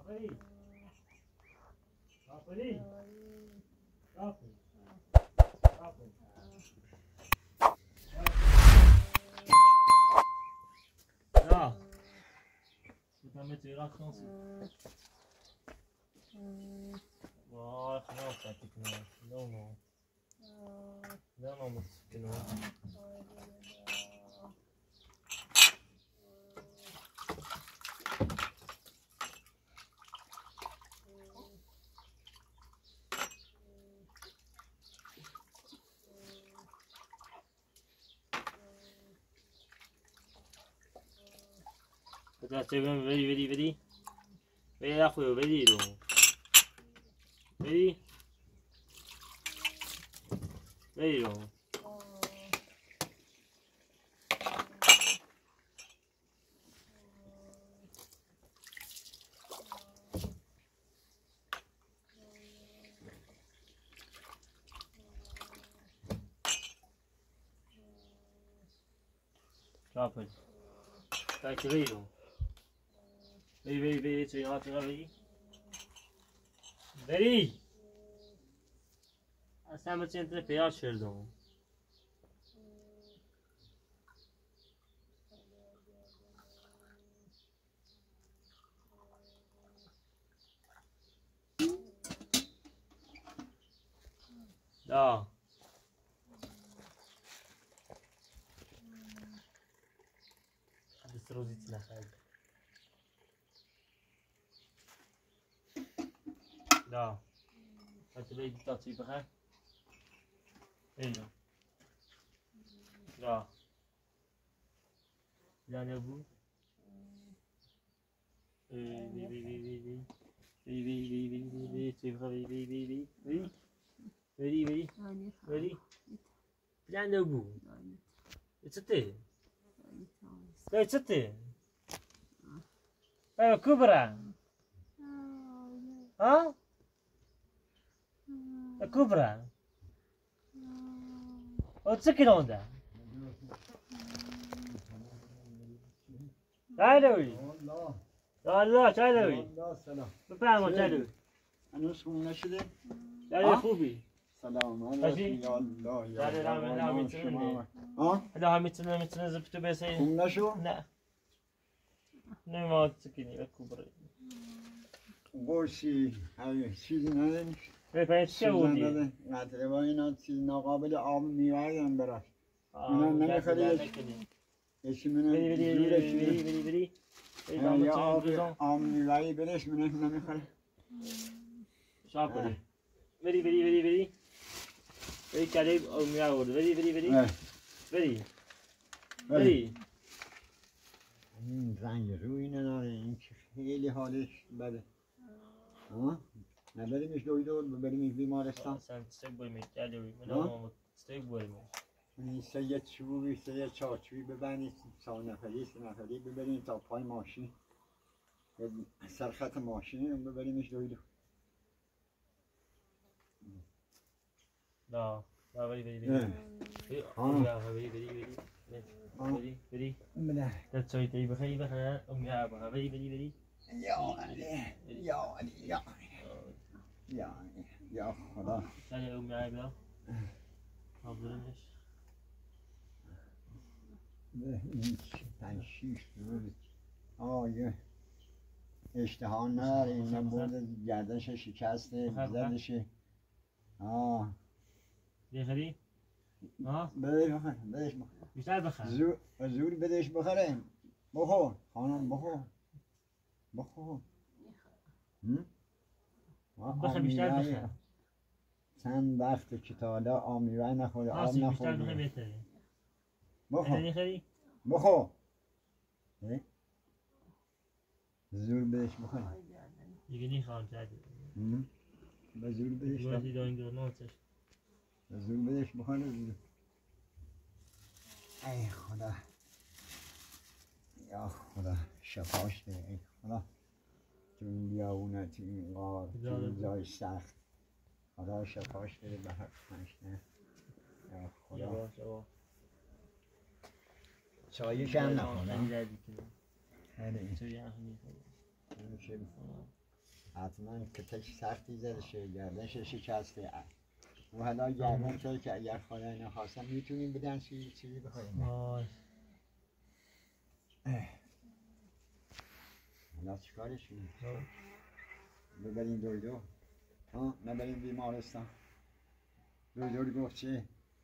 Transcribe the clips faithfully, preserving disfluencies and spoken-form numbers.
Aferin. Aferin. Aferin. Aferin. Ja. Zit maar met weer achterkant. Wow, genoeg heb ik nou. No, no. No, no, moet ik genoeg. Let's say ready, ready, ready. Ready, after ready, though. Ready? Ready, though. Drop it. Kijk, ready, though. Ready, ready, ready, so you have to ready. Ready! اصلا بچه انتره پیاد شردم دا دست روزی تی نخواهد دا حتی باید تا چی بخواه اینو دا لانه بود بی بی بی بی بی بی بی بی بی بی بی چی بخواه بی بی بی بی بی بری بری بری لانه بود چطه لا چطه ايوه كبرى ها كبرى وتسكن هوندا تعالوي والله تعالوي بفهموا تعالوي انا شو نشده تعالوي خوبي سلام علیکم یا الله یا الله ها لا میتونه میتونه زبطو بسه خوب نشو نه نه ما تسكني كبرى گوشی های چیزی نداری بفهمید چه بودی قطره با اینا چیز ناقابل آب میوردن براش اینا نمیخوری یکی منو زورش بری بری بری یا آب آب میوری برش منو نمیخوره شاپ کنی بری بری بری بری بری کلیب آب میورد بری بری بری بری بری این زنگ روی نداره این که خیلی حالش بده ها نبریمش دویدور ببریمش بیمارستان sen stek boymayı geliyor ben ama stek boymayı این سه یه چوبی سه یه چارچوبی ببرید سه نفری سه نفری ببرید تا پای ماشین سرخط ماشین ببریمش دویدور da da beri beri beri ya beri beri beri beri beri بله تسوي تي بخير بخير أم يا أبوها بری بری بری یا علی یا علی یا یا یا خدا سالی أم يا أبوها حاضرنش به این پنج شیش روز آه اشتها نداره این بود گردنش شکسته زدشه آه بخری ها بدش بخور بدش بخور بیشتر بخر زور زور بدش بخوره بخور خانم بخور بخور بخر بیشتر بخر چند وقت که تا حالا آمیوه نخورده آب بیشتر بخر نخورده بهتره بخور خری بخور زور بدش بخور دیگه نیخوام جدی به زور بدش بخور به زور بدش بخور ای خدا یا خدا شفاش ده ای خدا تو این بیاونه تو این غار تو این جای سخت خدا شفاش بده به حقش نه یا خدا چایش هم نخورم خیلی نمیشه حتما کتش سختی زده شه، گردنش شکسته. و حالا گردن شده که اگر خدای نخواستم میتونیم بدن چیزی چیزی بخوریم. حالا چیکارش کنیم؟ ببریم دکتر؟ ها نبریم بیمارستان؟ دکتر گفت چه؟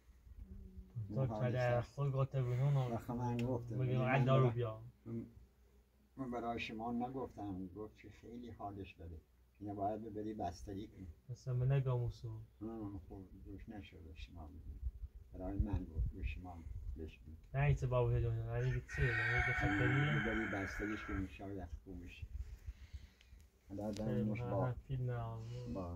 دکتر خود گفته بودن بخواه من گفته بگیم دارو بیا. من برای شما نگفتم، گفت که خیلی حالش بده، اینه باید ببری بستری کنی. مثلا من نگاموسو خب روش نشده شما بگیم، برای من گفت به شما بشمید. نه ایچه بابا هدونه، نه دیگه چیه؟ نه دیگه خطریه؟ ببری بستریش کنی شاید خوب بشه. حالا دارمش با با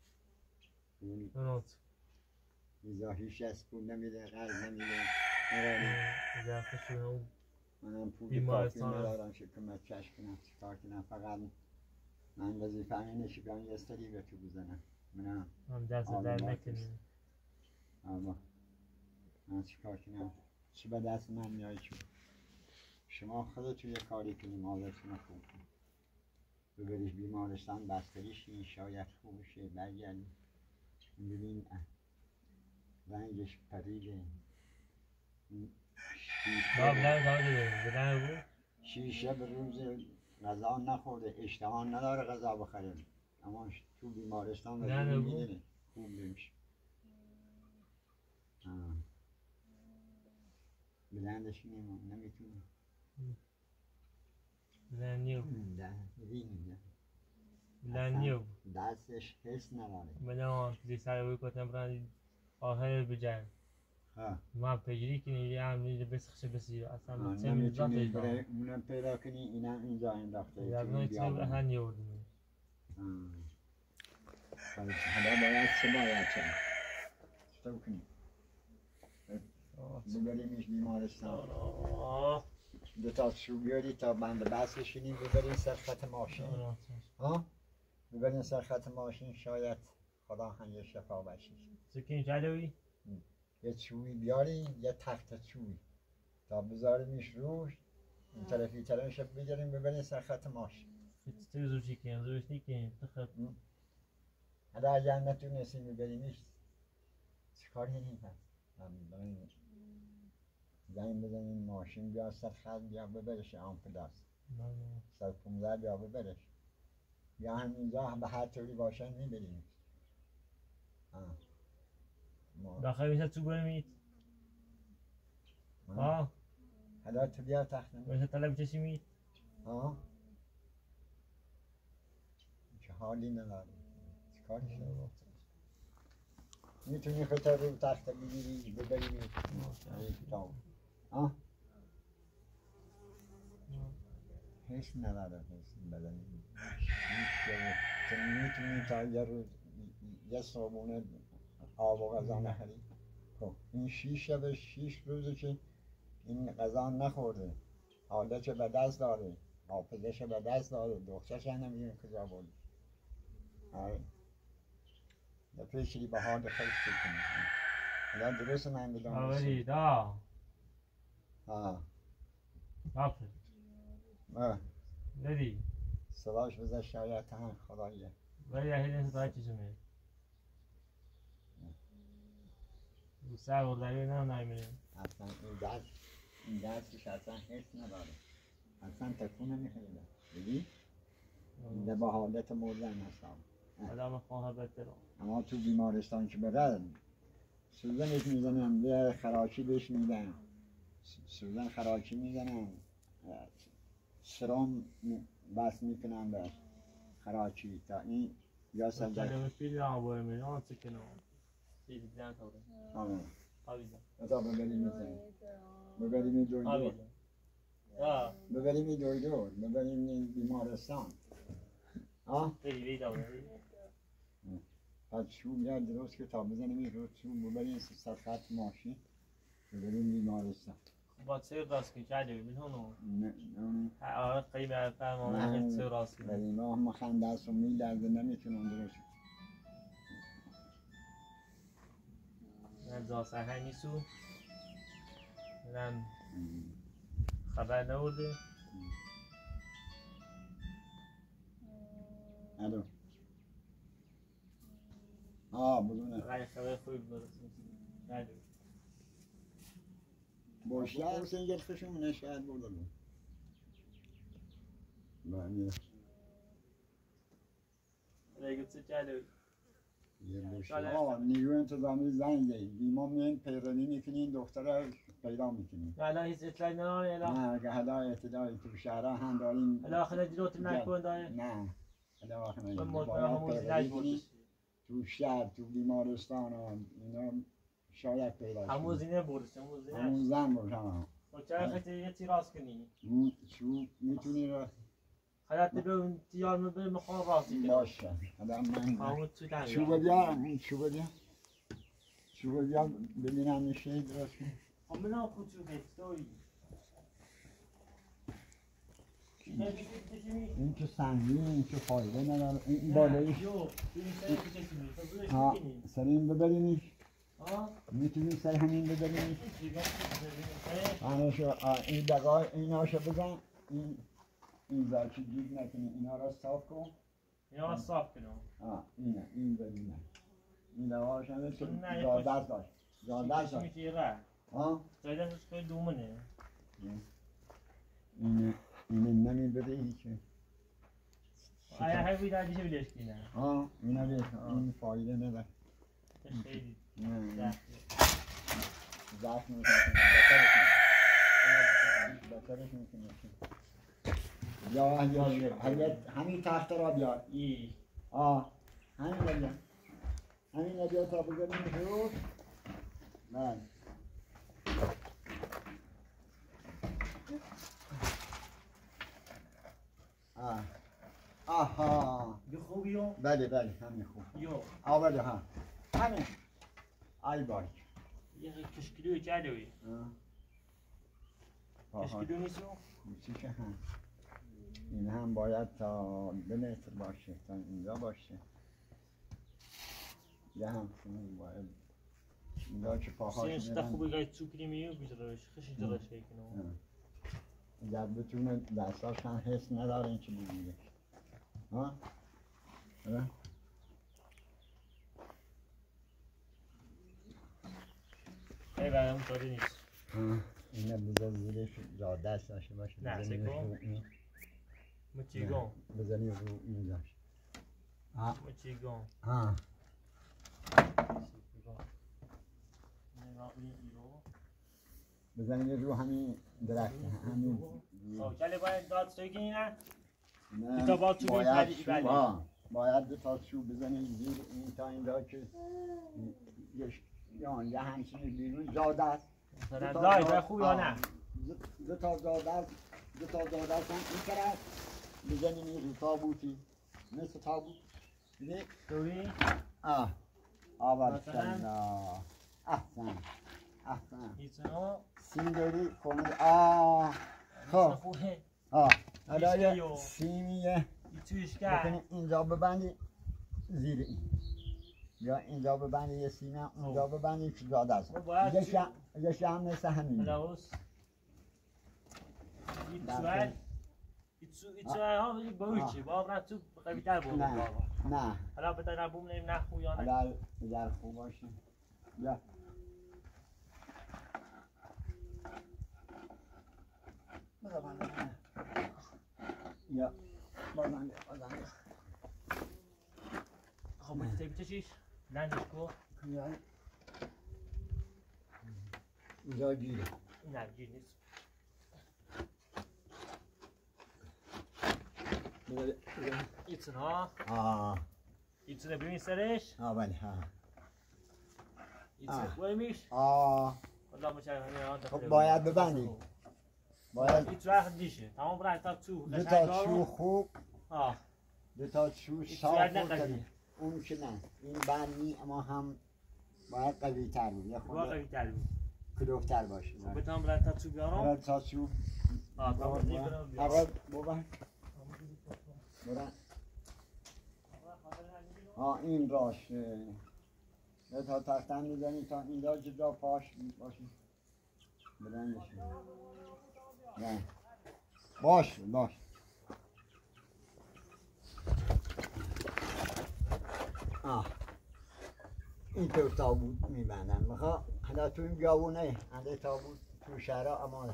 اونات ایزا هیچ از پول نمیده، قرض نمیده. اگر خشونه منم پول کافی ندارم که کمک کش کنم، چیکار کنم. فقط من وظیفه همینه که بیان یه سری به تو بزنم. منم هم دست در نکنیم. اما من چیکار کنم؟ چی به دست من میایی چون شما خودتون یه کاری کنیم حالتون خوب کنیم، ببریش بیمارستان بستریش کنیم شاید خوب شه. برگردیم ببین رنگش پریده. شیشه به روز غذا نخورده، اشتها نداره غذا بخوره، اما تو بیمارستان وزیر میدونه خوب نمیشه. بلندش نمیتونه بلندیو بلندیو دستش حس نداره. بلند زی سر روی کتن برند آخر بجن ما پیجری کنی یه هم نیده بسخشه بسیر اصلا چه میزا پیدا اونم پیدا کنی اینم اینجا انداخته یعنی چه به هن یوردیم. حالا باید چه باید چه چطور کنی ببریمش بیمارستان، دو تا سو بیاری تا بند بس بشینیم ببریم سر خط ماشین. ها؟ ببریم سر خط ماشین شاید خدا هم یه شفا بشید. سکین جلوی؟ یه چوبی بیاریم یه تخت چوبی تا بذاریمش روش این طرفی طرفش بگیریم ببریم سر خط ماشین. چطور زوشی کنیم زوش نیکنیم تخب حالا اگر نتونستیم ببریمش چیکار کنیم پس؟ زنگ بزنیم ماشین بیا سر خط بیا ببرش آمپولاس سر پونزده بیا ببرش یا همینجا به هر طوری باشه میبریم. داخل میشه تو برمید ها حالا تو بیا تخت میشه طلب چشمید ها چه حالی نداری چیکارش نداری میتونی خطر رو تخت بگیری ببریم کتاب ها حس نداره حس بدنی تو میتونی تا یه روز یه صابونه آب و غذا نخری. خب این شیش شب شیش روزه که این غذا نخورده، حالتش به دست داره، حافظش به دست داره، دخترش هم نمیدونه کجا بوده. آره دفعه شدی به حال خیلی کنی حالا درست من بدونم آوری دا آه آفر آه ندی صداش بزن شاید هم خداییه ولی اهل این صدای چیزمه سر برداری نه نمیره اصلا این دست این دستش اصلا حس نداره اصلا تکون نمیخوره بگی؟ اینده با حالت مردن هستم آدم خواه بهتره اما تو بیمارستان که برن سوزنش میزنن به خراچی بهش میدن سوزن خراچی میزنن سرم بس میکنن به خراچی تا این یا سنجه کلمه پیل آبای میران سکنه پیل دیدن تاوره آمه آویدن ازا ببریم میزنیم ببریم این دوی دور ببریم این دوی دور ببریم این بیمارستان آه؟ خیلی بید آوره پس شو بیاد درست که تا بزنیم این رو شو ببریم سر خط ماشین ببریم بیمارستان با سیر راست که چه من هونو نه نه آره قیمه فرمان سیر راست که ولی ما هم خنده است و میلرزه نمیتونم درست من زاسه های نیستو من خبر نورده الو آه بدونه رای خبر خوبی برسون نداره boşlar sen gelmişsin ne şahit burada mı? Ben Reگوت جلو یه boşlar. آه نیرو انتظامی زنگ زدی. بیما میان پیرانی میکنین دختره پیدا میکنین. الان هیچ اطلاعی نداره نه اگه حالا اطلاعی تو شهرها هم داریم. الان آخر دیروت نکن داره. نه. الان آخر من مطمئنم پیرانی تو شهر تو بیمارستان و اینا شاید پیدا شه. همون زینه بردش همون زینه. همون زن باشه. چرا خیلی یه تیراس کنی؟ شو میتونی را حالت ببین تیار میبریم میخوام راستی کنم باشه حالا من همون تو دنیا شو بدیم شو بدیم شو بدیم ببینم میشه درست خب من هم خود شو هستوی این که سنگین این که فایده نداره این بالایش ها سر این ببرینیش میتونی سر همین ببرینیش آنشو این دقای ایناشو بزن این این زرچی گیگ نکنی اینا را صاف کن اینا را صاف کنم آه اینه این ببینه این دقایش همه که زادرد داشت زادرد داشت ها زادرد خیلی دومنه اینه اینه نمیبره هیچه آیا هر بیدار دیشه بیدش کنه ها اینا بیش این فایده نداره خیلی نه زخم میکنه بطرش میکنه بطرش میکنه یا یا همین تخت را بیار ای آه همین را بیار همین را بیار تا بگریم رو بله آه آها یه خوبی رو؟ بله بله همین خوب یو آورده ها همین ای باید یه کشکلوی جلوی کشکلو نیست رو؟ کوچیک هم این هم باید تا دو متر باشه تا اینجا باشه یه هم شما باید اینجا که پاهاش میرن سینستا خوبی گاهی چوکری میو بیدرش خشی درش بکنم اگر بتونه دستاش هم حس نداره این چی بگیره ها؟ اره؟ ای برای اون کاری نیست اینه بذار زیرش جا دست داشته باشه نه سکو مچیگون بزنی رو این داشت مچیگون ها بزنی رو همین درخت همین کلی باید داد سوی کنی نه؟ نه تا با تو باید شو ها باید دو تا شو بزنی زیر این تا این دا که یا یه همچنین بیرون زاده است مثلا دای خوب یا نه؟ دو تا زاده است دو تا زاده است این طرف بزنیم این تابوتی مثل تابوت دیدی؟ دوی؟ آه آورکلا احسن احسن ایتنا سیم داری کنید آه خب خوبه آه حالا یه سیمیه تویش کرد اینجا ببندی زیر این یا اینجا ببندی یه سیمه اونجا ببندی که زاده است یه شم مثل همین بلاوز ایتوال ایتوال ها بگی باوی چی با برد تو قوی تر بود نه نه حالا بده نبوم نیم نخو یا نه حالا بگر خوب باشه یا بذار بنده یا بازنده بازنده خب مجتبی چشیش لندش کو اینجا گیره نه گیر نیست ایتون ها آه ایتونه ببین سرش آه بله ها ایتونه خوبه میش آه خب باید ببندی باید ایتون وقت دیشه تمام برای تا تو دو تا چو خوب آه دو تا چو صاف کنی اون که نه این بندی اما هم باید قوی تر بود یه خود قوی تر بود کلوفتر باشه خب بتام برای تا تو بیارم برای تا چو آه تا بردی برم بیارم اول ببن برن آه این راشه یه تا تختن میزنی تا اینجا جدا پاش باشه بلندش نه باش باش آه اینطور تابوت میبندن میخوا حالا تو این بیابونه انده تابوت تو شهرها اما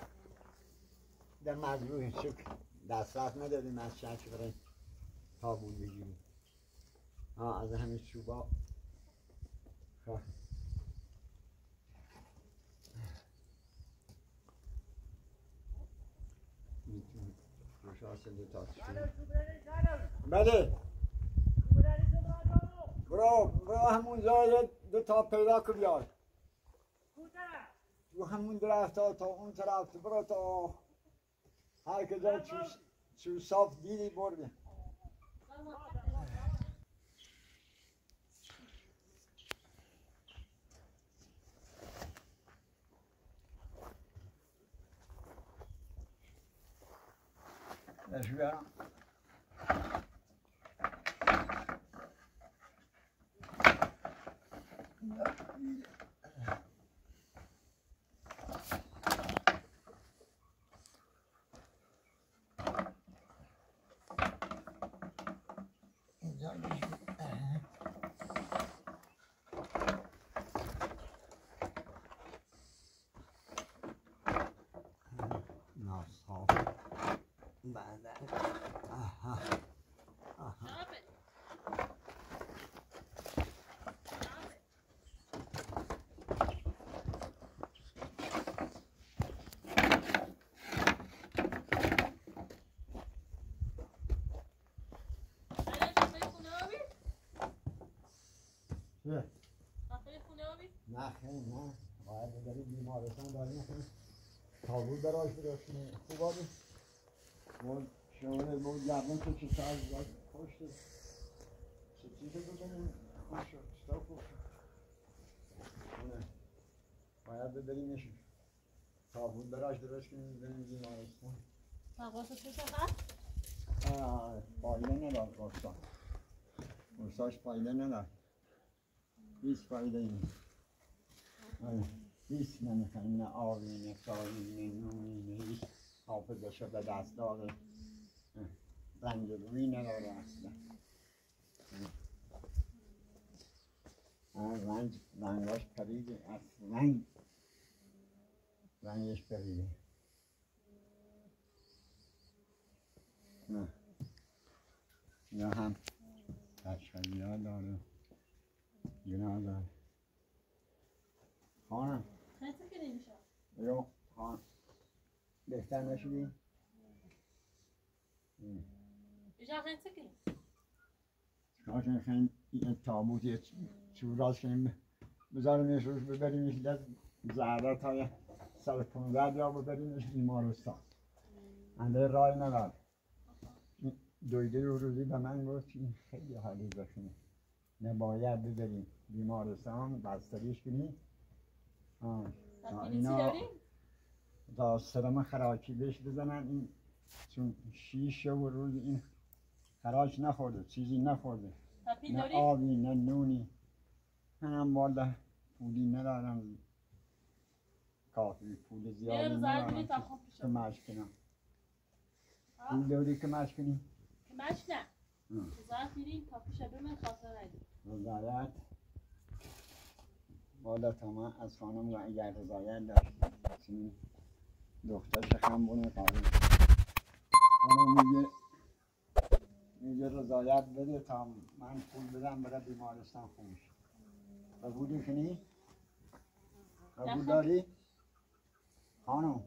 در مجروح شکل دسترس نداریم از شک برای تابوت بگیریم آه از همین چوبا خب میتونی روشاست دو تا بله برو برو همون جای دو تا پیدا کن بیار تو همون درخت ها تا اون طرف برو تا هر کجا چو صاف دیدی برده Let's go. نه آخه خونه آبی؟ نه خیلی نه باید بگری بیمارستان داری نکنی تابوت براش براش کنی خوب آبی بود شغل بود جبن تو چه ساز باید خوش دید چه چیزی بکنیم خوش شد چطور خوب شد خونه باید ببریمش تابوت براش درست کنیم بریم بیمارستان مقاسه چه چقدر؟ آه فایده ندار راستان ورساش فایده ندار هیچ فایده نیست هیچ نمیخوایم نه آبی نه سایی نه نومی نه هیچ حافظش به دست داره رنگ روی نداره اصلا رنگ رنگاش پریده اصلا رنگ رنگش پریده نه یا هم تشکیلی ها داره گناه داره خانم خیلی که نمیشه یو خانم بهتر نشدی؟ بیشتر خیلی که کاشن خیلی این تابوت یه چوراز کنیم بذاریمش روش ببریمش در زهرات های سال پونزد یا ببریمش بیمارستان انده رای ندار دویده رو روزی به من گفت این خیلی حالی بخونه نباید ببریم بیمارستان بستریش کنیم اینا تا سرم خراکی بهش بزنن این چون شیشه و روز این خراش نخورده چیزی نخورده نه آبی نه نونی منم والا پولی ندارم کافی پول زیادی ندارم که مشک کنم پول داری که مشک کنی؟ که مشک نه رضایت میریم تا پیش به من خاطر ندیم رضایت والا تا من از خانم و اگر رضایت داشت چون دختر شخم بونه قابل خانم میگه میگه رضایت بده تا من پول بدم برای بیمارستان خوبش قبول کنی؟ قبول داری؟ خانم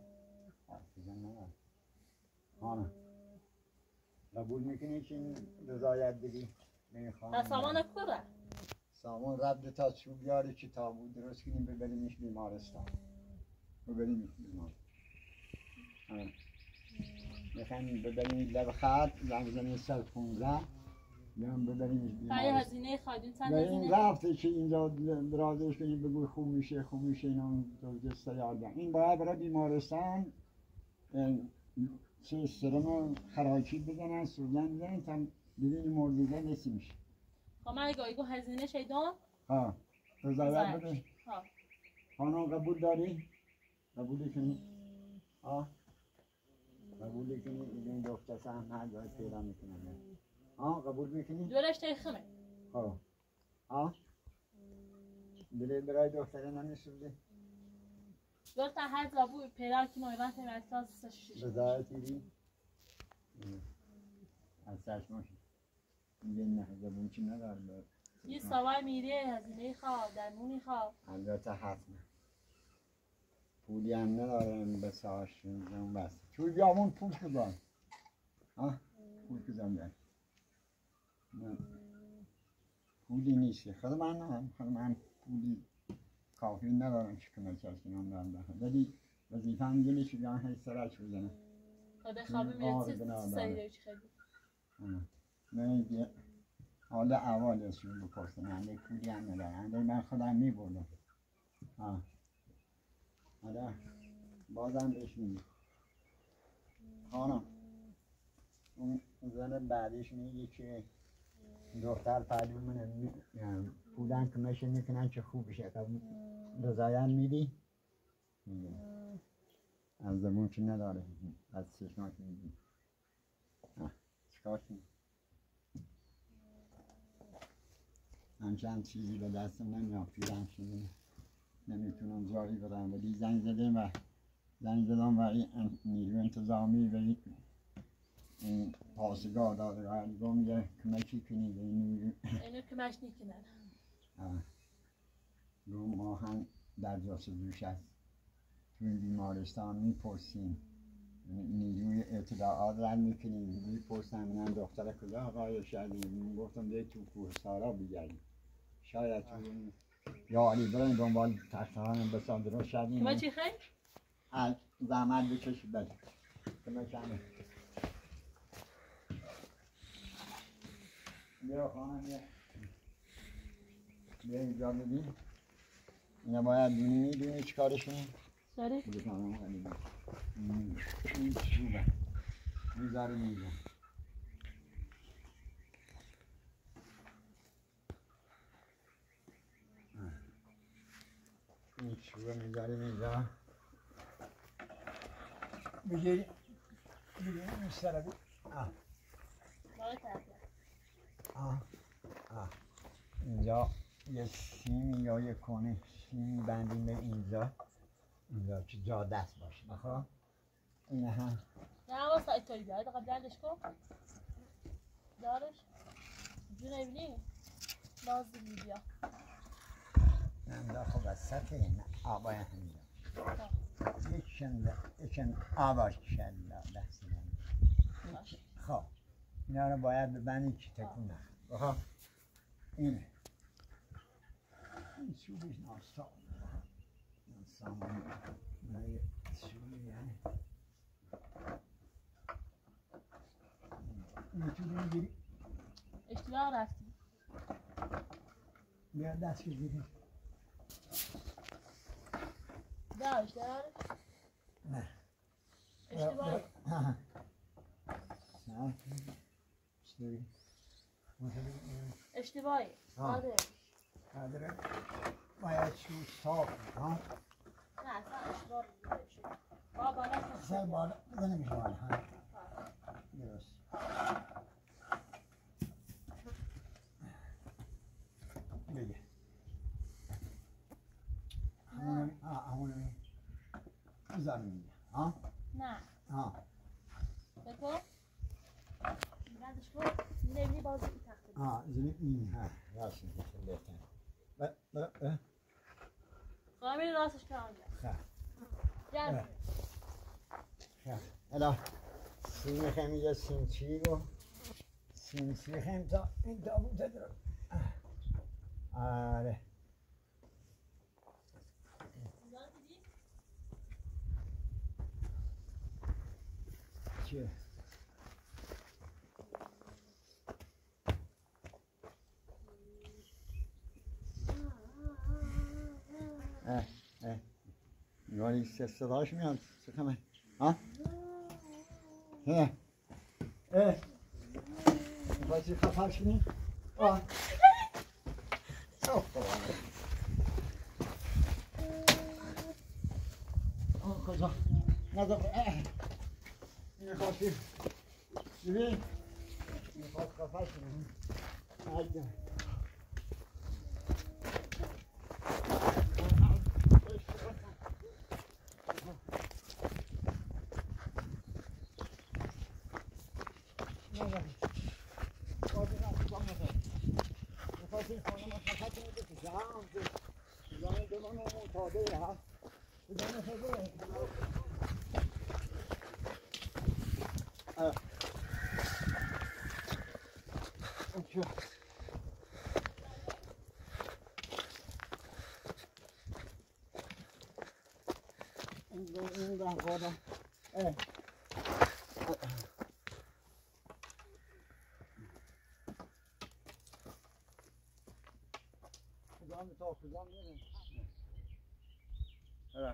خانم قبول میکنی که این رضایت بدی؟ تا سامان کره؟ سامان رد تا چوب بیاری که تابوت درست کنیم ببریمش بیمارستان ببریمش بیمارستان میخوایم ببریم لب خط زنگ زنی سر پونزه بیام ببریمش بیمارستان هزینه خواهدیم چند هزینه؟ رفته که اینجا درازش کنیم بگوی خوب میشه خوب میشه اینا دوزده سیار این باید برای بیمارستان چه سرم خراکی بزنن سوزن بزنن تا ببینیم مرزیده نسی میشه خب من اگه ایگو هزینه شیدان؟ ها رضایت بده ها خانم قبول داری؟ قبولی کنی؟ ها قبولی کنی؟ این دختر سهم هر جای پیدا میکنن ها قبول میکنی؟ دورش تیخمه ها آه بله برای دختره نمیسوزه Gördün her zaman bu perakini oynan temelde saçışır. بذارت دیدی از سرشماش میگه نه زبون چی نداره یه سوای میره هزینه خواه درمونی خواه البته حتما پولی هم ندارم به ساعتش میزنم بس توی بیامون پول کدام ها پول کدام دارم پولی نیست خود من هم خود من پولی کافی ندارم که کمک از کنم دارم دارم ولی وظیفه هم گلی که بیان هی سرش بزنم خدا خوابه میرسی سریعه چی خیلی نه دیگه حالا اول ازشون بپرسن هنده پولی هم ندارم هنده من خودم میبردم ها حالا بازم بهش میگه خانم اون زن بعدش میگه که دختر پدو منه پولن کمشه میکنن که خوب بشه رضایت میدی؟ میگه از زبون که نداره از چشماش میگی چکار کنی؟ همچند چیزی به دستم نمیاد پیرم شده نمیتونم جایی برم ولی زنگ زدم و زنگ زدم و نیرو انتظامی و این پاسگاه داده و گم یه کمکی کنی به نیرو اینو کمش نیکنن گم ما هم در جاسوس هست توی بیمارستان میپرسیم نیروی اطلاعات رد میکنیم میپرسن من دختر کجا آقای شدیم گفتم ده تو کوه سارا بگردیم شاید تو یا علی برای دنبال تخته هم بسان درست شدیم کما چی خیلی؟ زحمت بکش بده کما کمه بیا خانم بیا بیا اینجا ببین اینا باید دونی دونی چی کارشونه؟ ساره؟ بودو کنم خیلی بید این چوبه میذاره میزه این چوبه میذاره میزه بگیری بگیری این سره بید آه آه آه اینجا یه سیمی یا یه کنه سیمی بندیم به اینجا اینجا که جا دست باشه بخواه اینه هم نه واسه ایتایی بیاید قبلش کن دارش جون ایبلی لازم بیا اینجا خب از سطح این آبای همینجا یکشن یکشن آباش کشد دست من خب اینا رو باید ببندی که تکون نخواه بخواه اینه این چوبش ناستا سامان نه چوبی یعنی میتونی میگیری اشتباه رفتی بیا دست بگیری داشت دارش نه اشتباه نه اشتباهی اشتباهی آره قدره باید شو صاف ها نه اصلا اشتباه شد با بالا اصلا بالا نمیشه بالا ها درست بگه همونو آه همونو بذار میگه ها نه ها بکن بعدش کن نمیدی بازی این تخته آه زمین این ها راست میگه بهتر ب ب ب خواهم این راستش کنم خب جرد خب الا سیم خمیده سیم چی رو سیم چی خم تا این تابوته درو آره چیه اه اه یاری صداش میاد چه خمه ها اه اه میخوای چی خفرش کنی آه اوه آه کجا نظر اه میخواد چی ببین میخواد خفرش کنی آجا میخواستیم خانم خفت میده که جمع زنه دمان و معتاده هست زنه خزه این ده خورده کدام تا کدام میره آره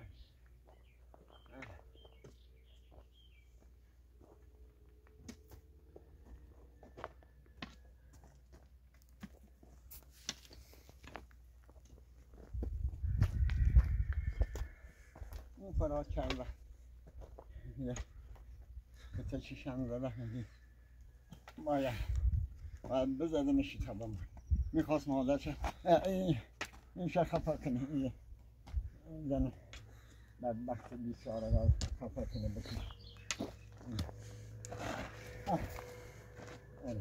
اون فرات کرده یه کتا چیشم زده باید باید بزدمشی تا بمون میخواست مادرش این شا خفا کنه این زن بدبخت بیساره را خفا کنه بکش آره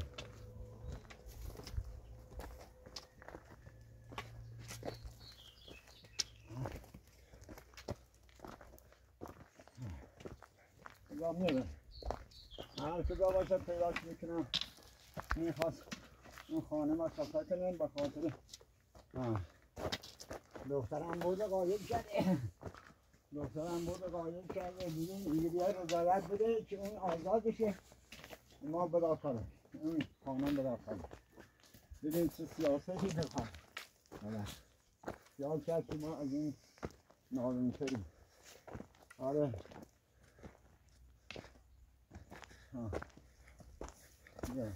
کجا میره هر کجا باشه پیداش میکنم میخواست اون خانه ما خفا کنم به خاطر دخترم بود قایب کرده دخترم بود قایب کرده دیدیم دیگه بیای رضایت بده که اون آزاد بشه ما بداخله اون خانم بداخله ببین چه سیاستی بخواه خیال کرد که ما از این نالون تریم آره ها بیا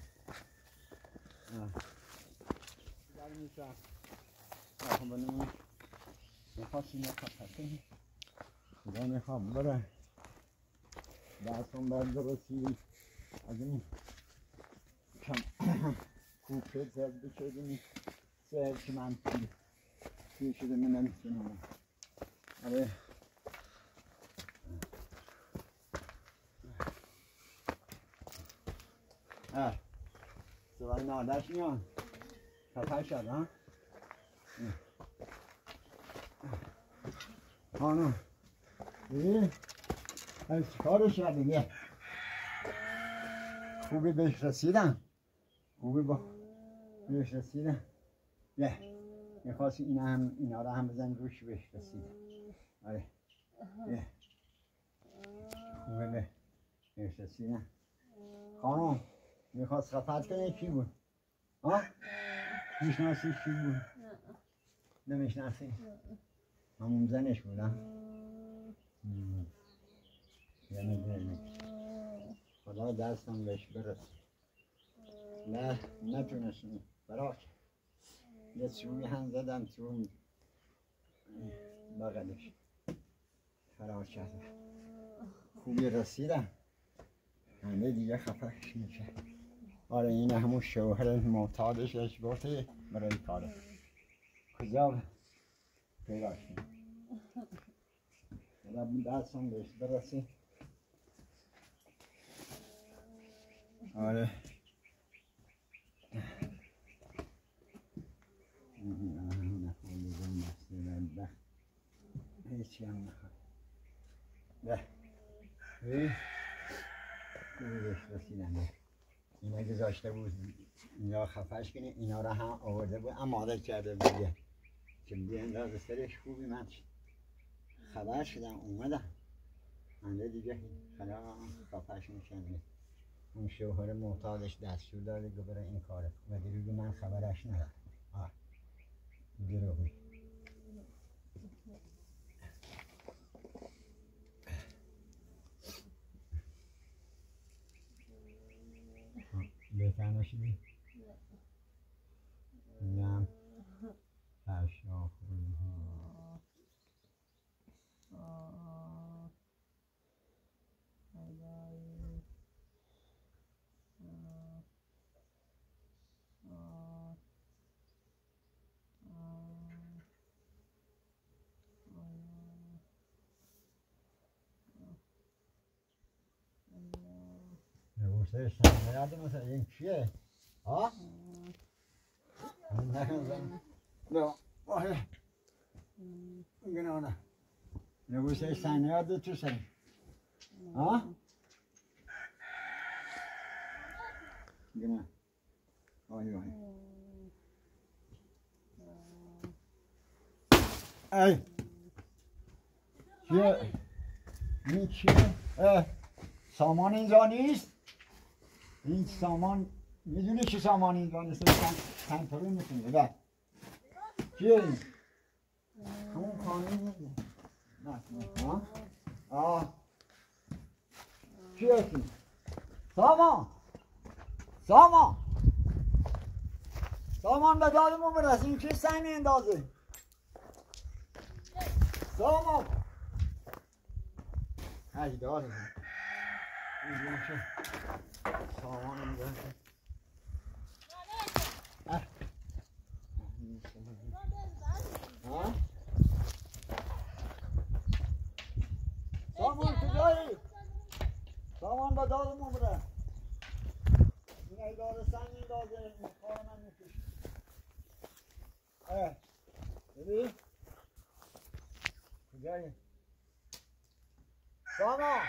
در میشه آخه بنامون میخواست اینا خفه کنی خدا میخوام بره دستم باید درستی از این کم کوپه زد بچه سهر که من توی شده من نمیتونم آره اه سوال نادش میان خفه شد ها خانم ببین از چیکارش کردی یه خوبی بهش رسیدم خوبی با بهش رسیدم یه میخواستی اینا هم اینا را هم بزن روش بهش رسیدم آره یه خوبی به بهش رسیدم خانم میخواست خفت کنه کی بود؟ ها؟ میشناسی کی بود؟ نمیشناسی؟ همون زنش بودم؟ یعنی بینه خدا دستم بهش برسه نه نتونستم براک یه سوی هم زدم تو بغلش فرار کرده خوبی رسیدم همه دیگه خفهش میشه آره این همون شوهر معتادش اجبارته برای کاره کجا پیداش کنم رب دستم بهش برسی آره هیچی هم نخواد ده بی خوبی بهش رسیدم اینا گذاشته بود اینا خفهش کنه اینا را هم آورده بود اماده کرده بوده که بیاندازه سرش خوبی من خبر شدم اومدم منده دیگه خدا خفهش میکنه اون شوهر معتادش دستور داده که برای این کاره و دیگه من خبرش ندارم آه دروغی بهتر نشیدی؟ نه اشراف سه سنه یاد مثلا این چیه؟ ها؟ نه نه واه گناه نه نگو سه سنه یاد تو سن ها؟ گناه آی آی ای چیه؟ این چیه؟ سامان اینجا نیست؟ این سامان میدونی چه سامان اینجا نیست؟ تنپرون میکنی بگه چیه این؟ همون خانه نیست؟ نه نه آه چیه این؟ سامان سامان سامان به دادمون برس این چه سنگ اندازه سامان ای داره این چه سامان اندازه ها سامان کجایی؟ سامان به دادمون برس این ای داره سنگ اندازه این خواهنم میکشه اه ببین کجایی؟ سامان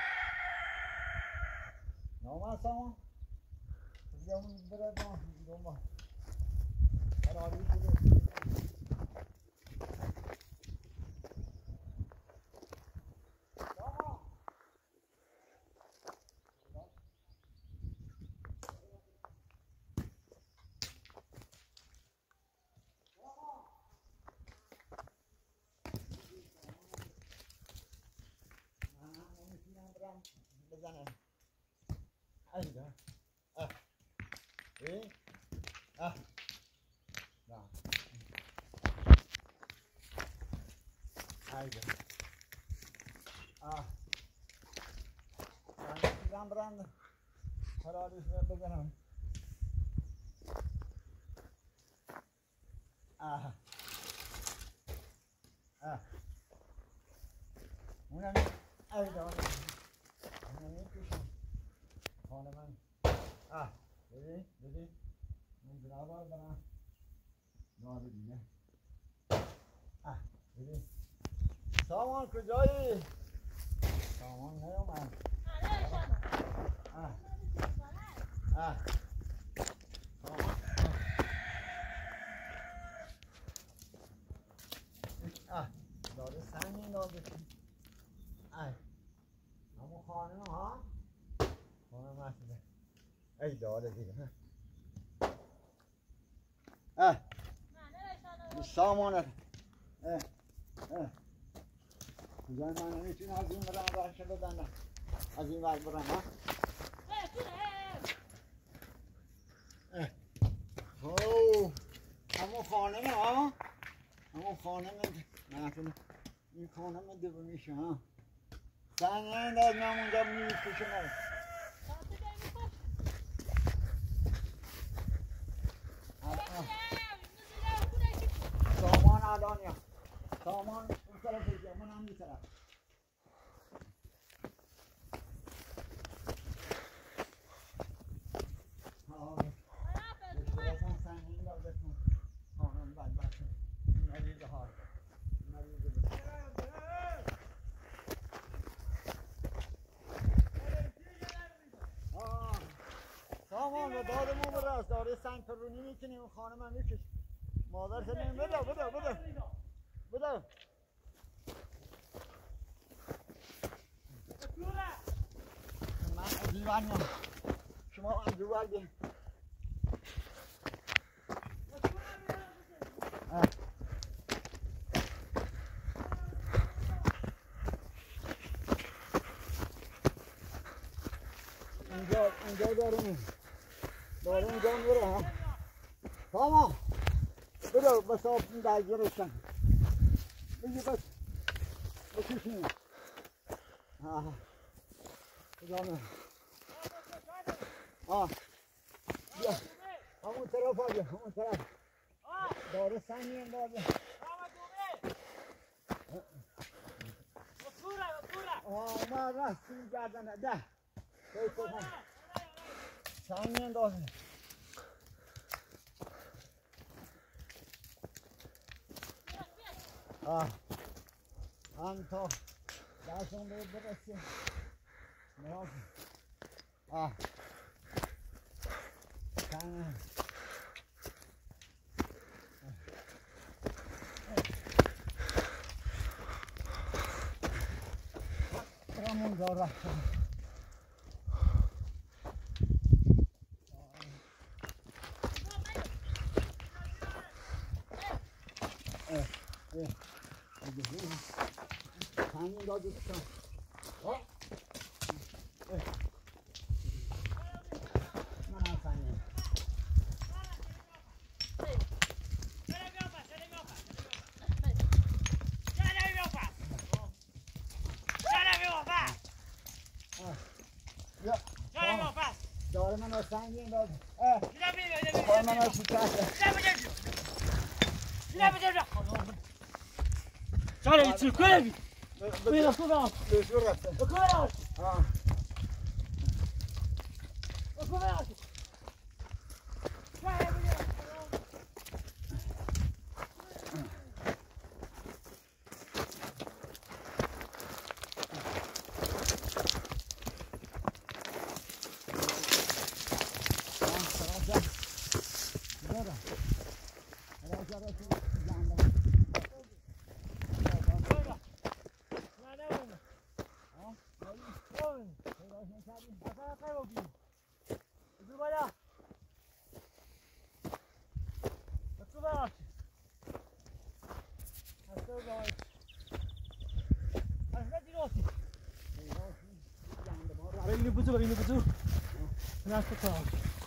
نامه سامان کجا اون بره با دوما قراری شده سامان بزنه ایده اه ای اه نه ایده اه من برند حراریش رو بزنم اه اه اونم ایده خانه من اه ببین ببین من جنابا برم ناره دیگه اه ببین سامان کجایی؟ سامان نیومد اه اه سامان اه داره سنگین داده اه همون خانه ها خانه محسوبه ای داره دیگه اه سامانه اه اه کجای من نمیتونی از این برم برشه بدن از این ور برم ها اه اوه همون خانه ها همون خانه من این خانه من دوباره میشه ها سنگ انداز من اونجا میکشم سامان الانیا سامان اون طرف دیگه من هم این طرف بشترکم سنگین دازتون خانم بد بچه مریض ها مریض بسید سامان به دادمون برس داره سنگ پرونی میکنی اون خانم هم میکش مادر سنیم بده بده بده بده من از این ور میام شما از اون ور بیم اینجا اینجا دارم دارم اینجا میره ها سامان بده بس آب این درگیرشن بگی بس بکشیم آه بزانه آه بیا همون طرف آگه همون طرف داره سنگی اندازه آه ما رستیم گردن ده بیت کن سنگ اندازه آه هم تا دستم به برسه نگاه آه سنگ رمون دار رفتم همین داده بکن من هم سنگه داره من از سنگین داده داره من از شکسته Ciao, ci quelli. Mira, scusa. Le sue razze. Ma come va? Ah. Ma come va? Dai, vediamo. Beni budu, beni budu. Nasıl kaldı?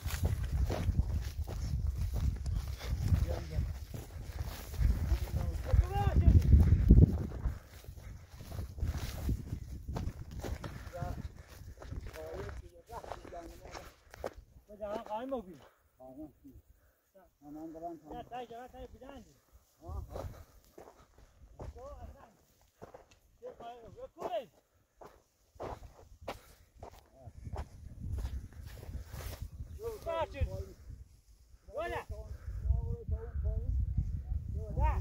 Jangan kau mau pergi. Aman dalam. Ya, saya jangan saya bilang. Ah. So, asal. Dia kau, dia kulit. Kaçın. Böyle. Ya.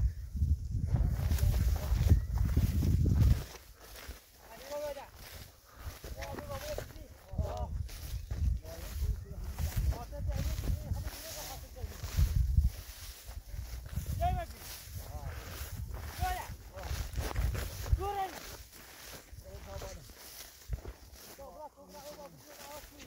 Hadi baba da. Ya bu baba da gitti. Oh. Hadi hadi hadi hadi hadi. Gel bakayım. Böyle. Durun. Toprak toprak baba bir şey alsın.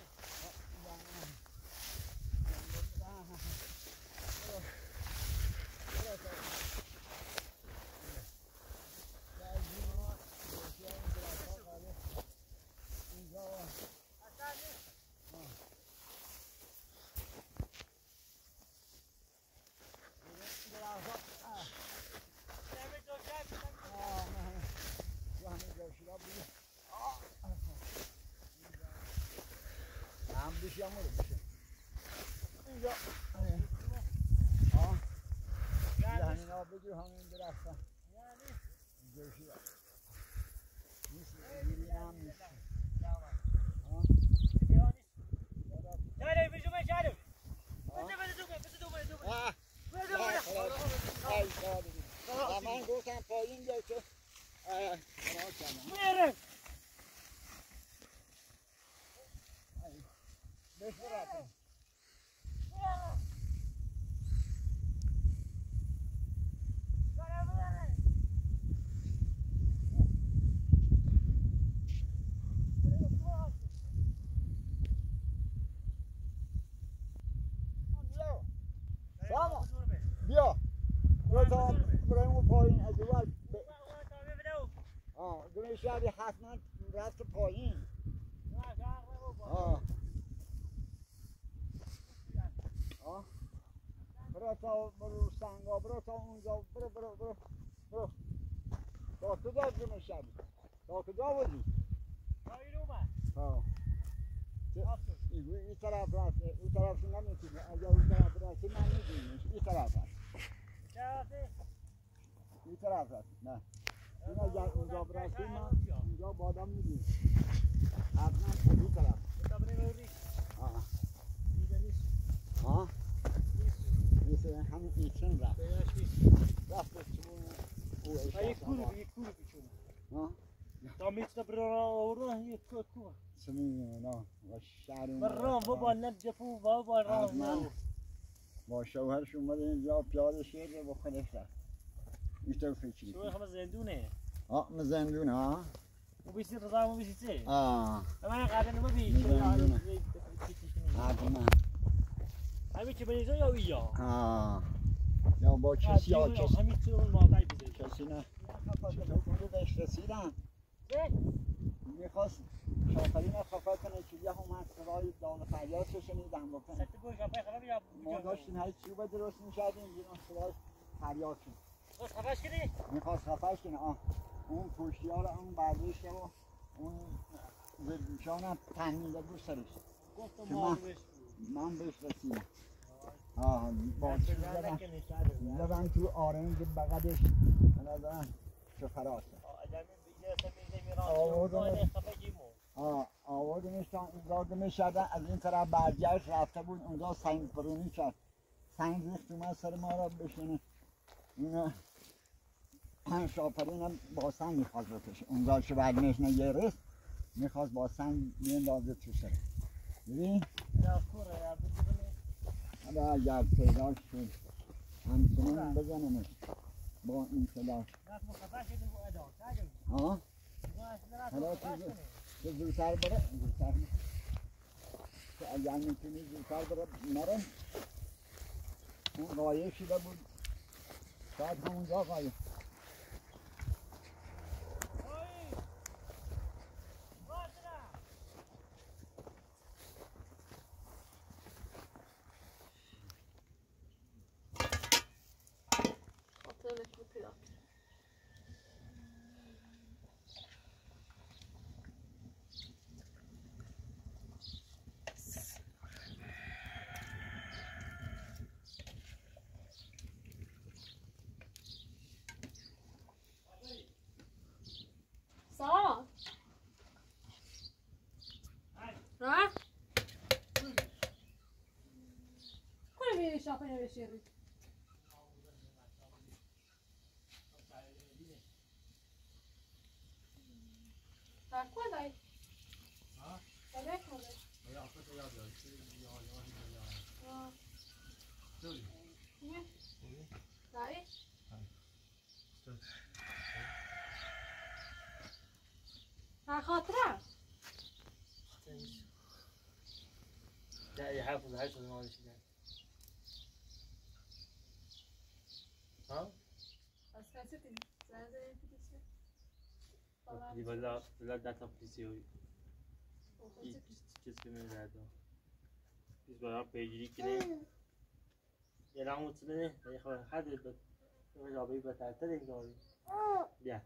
هم بشی هم رو بشه اینجا ها یه همین ها بگیر همین درستن اینجا بشی نیست بیرین هم نیست Cari, biju me cari. Biju me biju me biju me biju me. Ah, biju me. Ay, cari. Aman gustan payın geçe. Ay, tamam tamam. Buyurun. Beş lira atın. Tamam. Bia. Burada buraya payın acaba. Ah, güneş abi hatman rastı payın. Ah. Ah. Burası برو سنگا برو تا اونجا برو برو برو برو تا کجا güneş abi تا کجا بودی ها این طرف راست این طرف نمیتونی اگه اون طرف راستی من میدونیش این طرف راست این طرف راست نه این اگر اونجا راستی من اونجا بادم میدونی حتما این طرف آه ایتن رفت پیداش نیست. رفت چون او یک اشتاق کوری آباد یک کوری بیچونه. ها تا میتونه برا آورده یک کو کو. سمی نه و شهر برام بابا نجفو بابا رام. با شوهرش اومد اینجا پیاده شده با خودش رفت اینطور فکری شو همه زندونه. آه مزندون ها مو بیسی رضا مو بیسی چه؟ آه من قاعد نمو بی. زندونه حتما همین که بنیزه یا ویا. آه یا با کسی یا کسی همین چه اون ماقعی بده. کسی نه اونو بهش رسیدم میخواست شاخرین رو خفه کنه که یه هم از صدای داد فریاد رو شنیدم بکنه ست بوش اپای خراب یا ما داشتیم هر چی رو درست میشدیم بیرون صدای فریاد شد بس خفش کردی؟ میخواست خفهش کنه آه اون پشتی ها رو اون برداشته و اون زدوشان تحمیل بود سرش گفتم که ما من من بهش رسیدم آه با چیز زدم زدم تو آرنج بغدش به نظرم چه فراسه آه آوردمش تا اینجا گمه شده از این طرف برگشت رفته بود اونجا سنگ پرونی کرد سنگ ریخت اومد سر ما را بشینه اینو هم شاپرین هم با سنگ میخواست بکشه اونجا که برمیش نگرست میخواست با سنگ میندازه تو سره ببین حالا اگر پیدا شد همچنین بزنمش با این صدا آه حالا تو زودتر بره زودتر که اگر میتونی زودتر بره نرم اون قایه شده بود شاید همونجا قایه سلام ها؟ کنه میری شاپنه بشیری تا کدای؟ ها؟ کدای کدای؟ Ja, jag får jag gör. Ja, ja, ja. Ja. Stöd. Nej. Nej. Nej. Stöd. ها خاطره؟ لا يا حافظ حافظ ما ادري شو ها؟ بس كاسيتي زي زي كده دي ولا ولا داتا بليسيو چیز که می‌رده بیش برای پیگیری کنه یه لامو تنه یه خبر حد بد یه جوابی بتاعت اینجوری بیا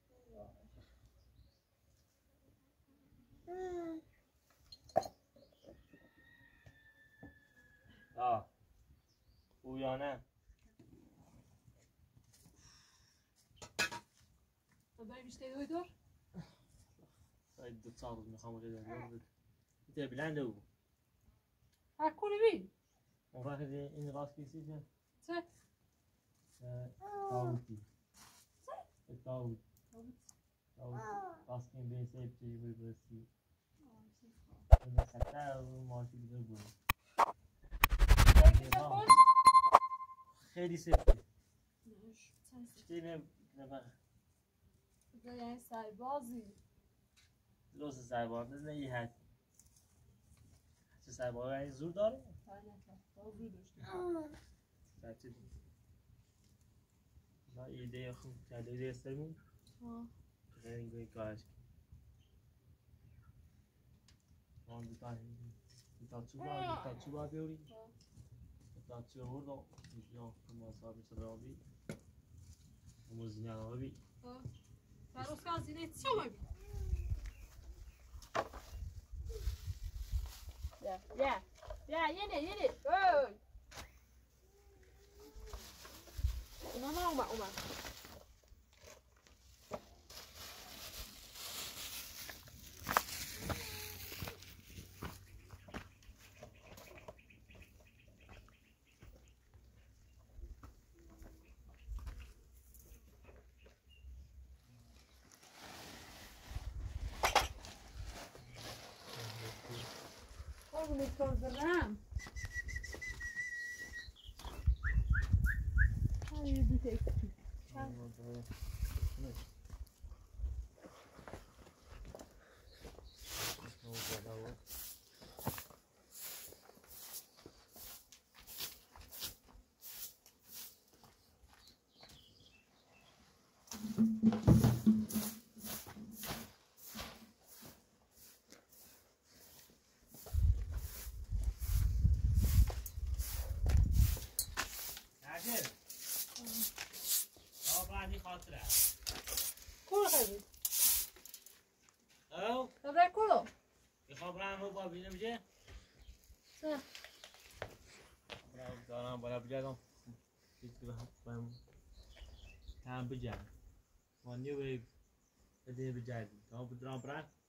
آه او یا نه داری بیشتری دوی دور؟ باید دو سال میخوام رو دارم ایت بلنده او هر کنی بی؟ اون وقت این راست کسی چه؟ چه؟ داوودی داوود داوود راست کن به سیب چی بود برسی اون خطر اون ماشی بیده بود خیلی سفتی چی نه نبر یعنی سربازی لوس سرباز نه یه هست چه سرباز یعنی زور داره؟ زور داشته بچه نه ایده خوب کرده ایده استرمون خیلی گوی کارش آن دوتا دوتا چوبا دوتا چوبا بیاری دوتا چوبا بردو یا کما صاحب سرابی موزینه آبی فروز که زینه چی بی؟ یا یا یا یه نه یه نه اوی اومد اومد اومد اون تازرم هایی دیگه کلو خیلی او دادر کلو میخوام برم رو با بینه بجه نه برام دارم بالا بجه برام هم بجه وانیو به بده بجه دارم برام برام